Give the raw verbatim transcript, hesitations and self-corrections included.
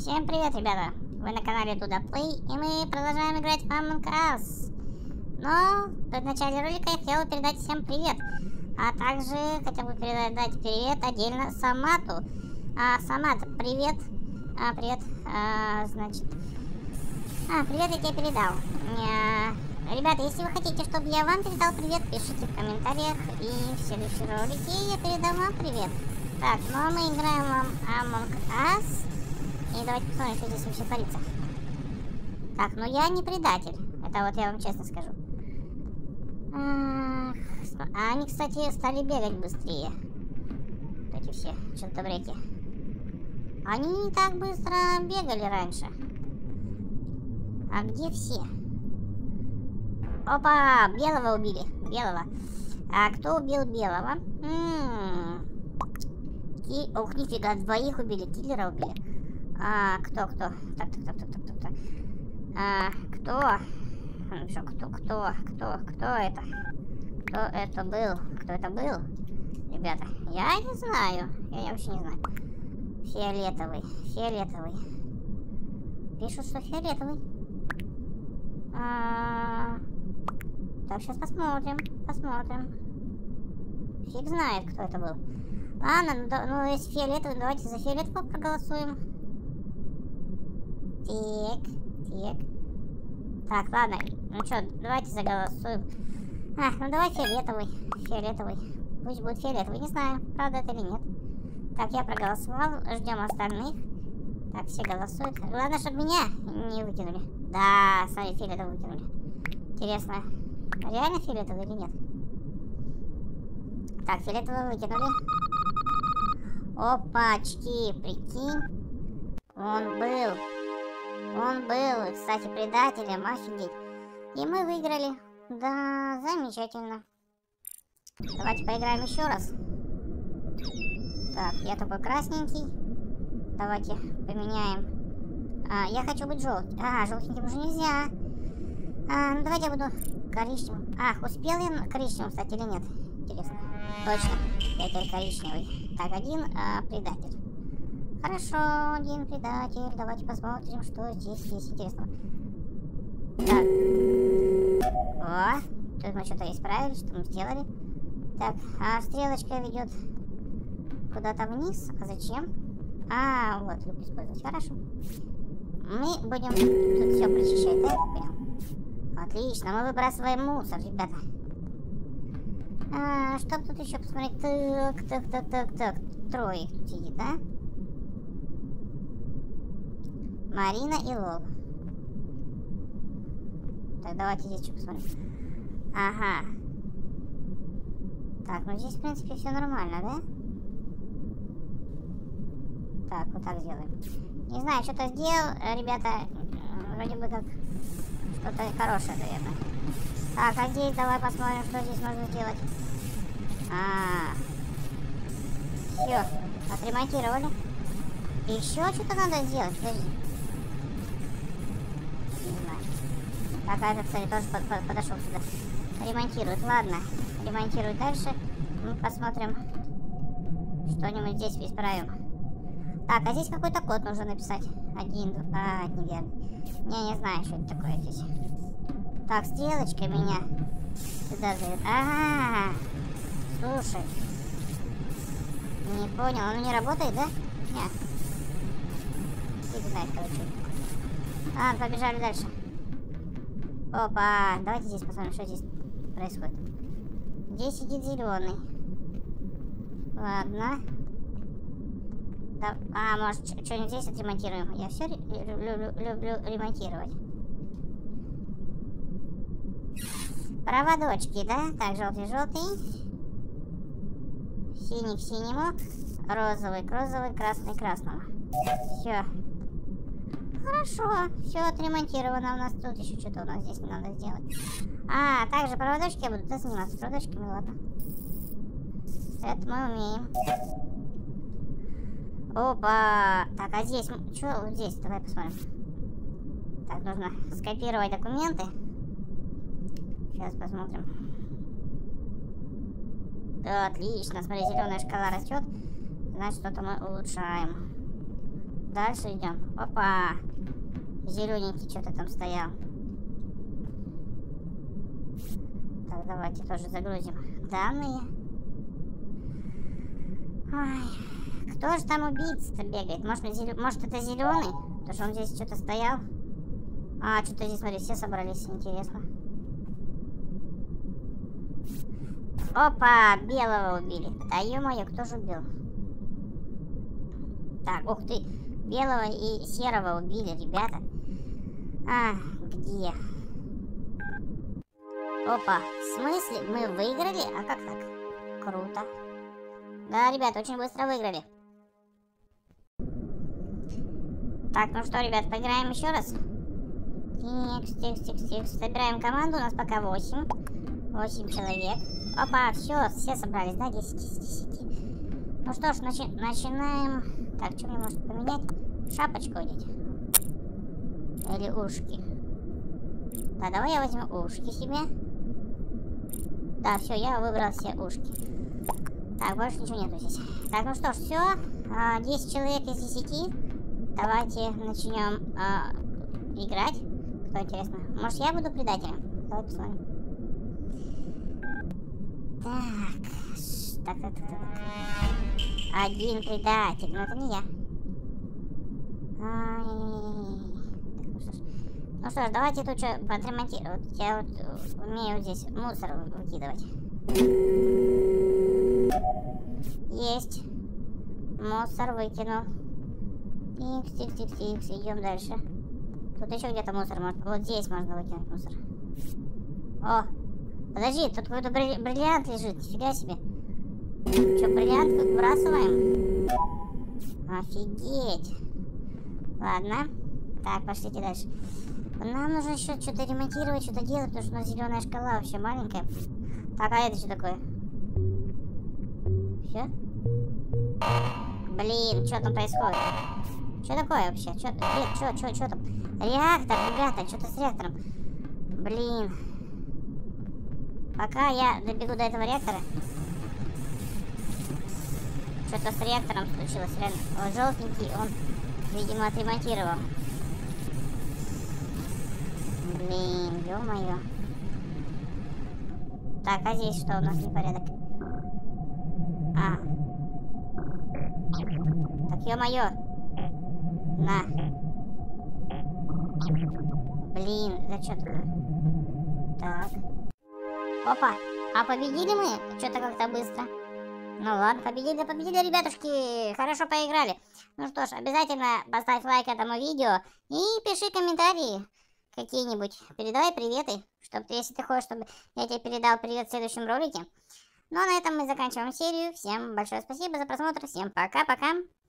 Всем привет, ребята! Вы на канале Дуда Плей, и мы продолжаем играть в Among Us. Но в начале ролика я хотела передать всем привет. А также хотел бы передать привет отдельно Самату. А, Самат, привет. А, привет. А, значит... А, привет я тебе передал. А, ребята, если вы хотите, чтобы я вам передал привет, пишите в комментариях. И в следующем ролике я передам вам привет. Так, ну а мы играем в Among Us. И давайте посмотрим, что здесь вообще творится. Так, ну я не предатель. Это вот я вам честно скажу. А они, кстати, стали бегать быстрее. Вот эти все челтобреки. Они не так быстро бегали раньше. А где все? Опа! Белого убили. Белого. А кто убил белого? М-м-м. И... Ух, нифига, двоих убили. Киллера убили. А, кто, кто? Так, так, так, так, так, так, так. А, кто? Ну, что, кто, кто, кто, кто это? Кто это был? Кто это был? Ребята, я не знаю. Я вообще не знаю. Фиолетовый, фиолетовый. Пишут, что фиолетовый. А, так, сейчас посмотрим, посмотрим. Фиг знает, кто это был. Ладно, ну, да, ну если фиолетовый, давайте за фиолетового проголосуем. Так, так. Так, ладно. Ну что, давайте заголосуем. А, ну давай фиолетовый. Фиолетовый. Пусть будет фиолетовый. Не знаю, правда это или нет. Так, я проголосовал. Ждем остальных. Так, все голосуют. Главное, чтобы меня не выкинули. Да, смотри, фиолетовый выкинули. Интересно, реально фиолетовый или нет? Так, фиолетовый выкинули. Опачки, прикинь. Он был. Он был, кстати, предателем, офигеть. И мы выиграли. Да, замечательно. Давайте поиграем еще раз. Так, я такой красненький. Давайте поменяем. А, я хочу быть желтым. А, желтеньким уже нельзя. А, ну давайте я буду коричневым. Ах, успел я коричневым, кстати, или нет? Интересно. Точно, я теперь коричневый. Так, один а, предатель. Хорошо, один предатель. Давайте посмотрим, что здесь есть интересного. Так. О, тут мы что-то исправили, что мы сделали. Так, а стрелочка ведет куда-то вниз. А зачем? А, вот, люк использовать. Хорошо. Мы будем тут все прочищать, да? Прям. Отлично, мы выбрасываем мусор, ребята. А, что тут еще посмотреть? Так, так, так, так, так. Трое тут сидит, да? Марина и Лол. Так, давайте здесь что посмотрим. Ага. Так, ну здесь, в принципе, все нормально, да? Так, вот так сделаем. Не знаю, что-то сделал, ребята. Вроде бы как что-то хорошее, наверное. Так, а здесь давай посмотрим, что здесь можно сделать. А, все, отремонтировали. Еще что-то надо сделать, подожди. Так, а этот, кстати, тоже под, под, подошел сюда. Ремонтирует. Ладно, ремонтирует дальше. Мы посмотрим. Что-нибудь здесь исправим. Так, а здесь какой-то код нужно написать. Один, два. А, неверно. Не, не знаю, что это такое здесь. Так, стрелочка меня сюда зовет. А, -а, а, слушай. Не понял, он не работает, да? Нет. Фиг знает, короче. Ладно, побежали дальше. Опа, давайте здесь посмотрим, что здесь происходит. Здесь сидит зеленый. Ладно. Да, а, может, что-нибудь здесь отремонтируем? Я все люблю, люблю ремонтировать. Проводочки, да? Так, желтый-желтый. Синий к синему. Розовый к розовый, красный к красному. Все. Хорошо, все отремонтировано у нас. Тут еще что-то у нас здесь не надо сделать. А, также проводочки я буду да, заниматься проводочками, ладно. Это мы умеем. Опа! Так, а здесь, что вот здесь? Давай посмотрим. Так, нужно скопировать документы. Сейчас посмотрим. Да, отлично, смотри, зеленая шкала растет. Значит, что-то мы улучшаем. Дальше идем. Опа. Зелененький что-то там стоял. Так, давайте тоже загрузим данные. Ой, кто же там убийца-то бегает? Может, зелё... Может это зеленый? Потому что он здесь что-то стоял. А, что-то здесь, смотри, все собрались, интересно. Опа, белого убили. Да ё-моё, кто же убил? Так, ух ты, белого и серого убили, ребята. А, где? Опа, в смысле? Мы выиграли? А как так? Круто. Да, ребята, очень быстро выиграли. Так, ну что, ребят, поиграем еще раз. Тикс, тикс, тикс, тикс. Собираем команду, у нас пока восемь. восемь человек. Опа, все, все собрались, да? десять из десяти. Ну что ж, начи начинаем. Так, что мне может поменять? Шапочку одеть. Или ушки. Да, давай я возьму ушки себе. Да, все, я выбрал все ушки. Так, больше ничего нету здесь. Так, ну что ж, все. десять человек из десяти. Давайте начнем а, играть. Кто интересно? Может, я буду предателем? Давай посмотрим. Так. Так, так, так, так. Один предатель. Но это не я. Ай-яй-яй. Так, ну что ж. Ну что ж, давайте тут что подремонтировать. Вот я вот умею здесь мусор выкидывать. Есть. Мусор выкинул. Тикс, тикс, тикс, тикс. Идем дальше. Тут еще где-то мусор может. Вот здесь можно выкинуть мусор. О! Подожди, тут какой-то брилли... бриллиант лежит. Нифига себе. Что, бриллиант выбрасываем? Офигеть. Ладно. Так, пошлите дальше. Нам нужно еще что-то ремонтировать, что-то делать, потому что у нас зеленая шкала вообще маленькая. Так, а это что такое? Все? Блин, что там происходит? Что такое вообще? Что, нет, что, что, что там? Реактор, ребята, что-то с реактором. Блин. Пока я добегу до этого реактора. Что-то с реактором случилось, реально. Вот желтенький, он, видимо, отремонтировал. Блин, ё-моё. Так, а здесь что у нас непорядок? А. Так, ё-моё. На. Блин, это что такое? Так. Опа. А победили мы? Что-то как-то быстро. Ну ладно, победили, победили, ребятушки. Хорошо поиграли. Ну что ж, обязательно поставь лайк этому видео и пиши комментарии какие-нибудь. Передавай приветы, чтобы, если ты хочешь, чтобы я тебе передал привет в следующем ролике. Ну а на этом мы заканчиваем серию. Всем большое спасибо за просмотр. Всем пока-пока.